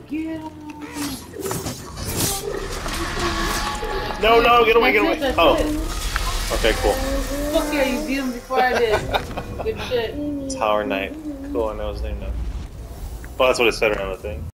Get him. No, no, get away, get away. That's Oh, it. okay, cool. Fuck yeah, you beat him before I did. Good shit. Tower Knight. Cool, I know his name now. Well, that's what it said around the thing.